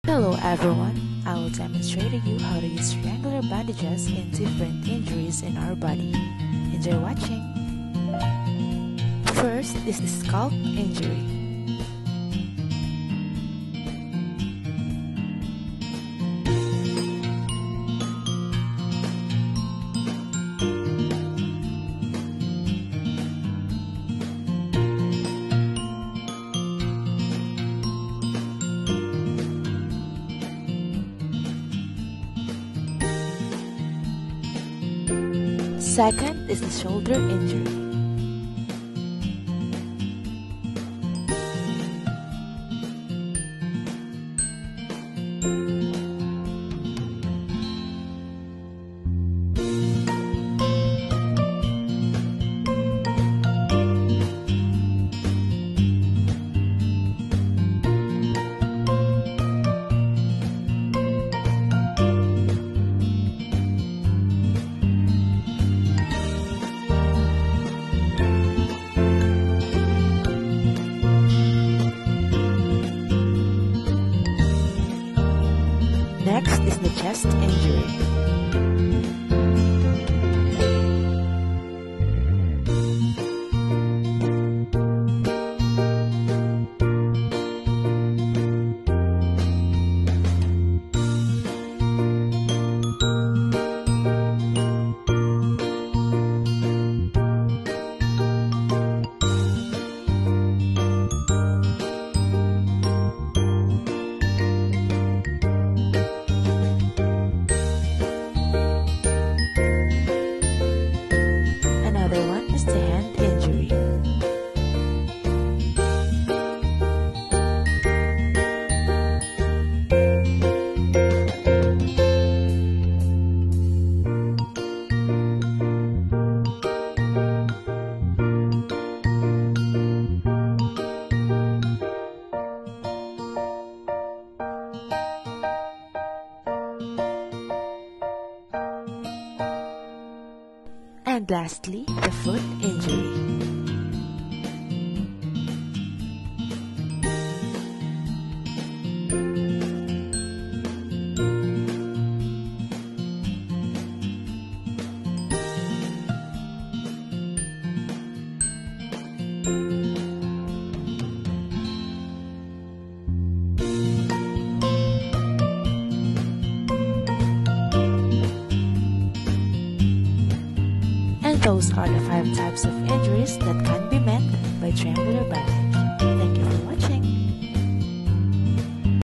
Hello everyone, I will demonstrate to you how to use triangular bandages in different injuries in our body. Enjoy watching! First is the scalp injury. Second is the shoulder injury. Next is the chest injury. Another one is the hand injury. And lastly, the foot injury. And those are the 5 types of injuries that can be met by triangular bandage. Thank you for